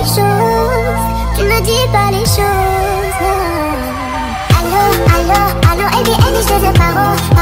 les choses, tu me dis pas les choses. Allô, allô, allô, et bien, je te paro.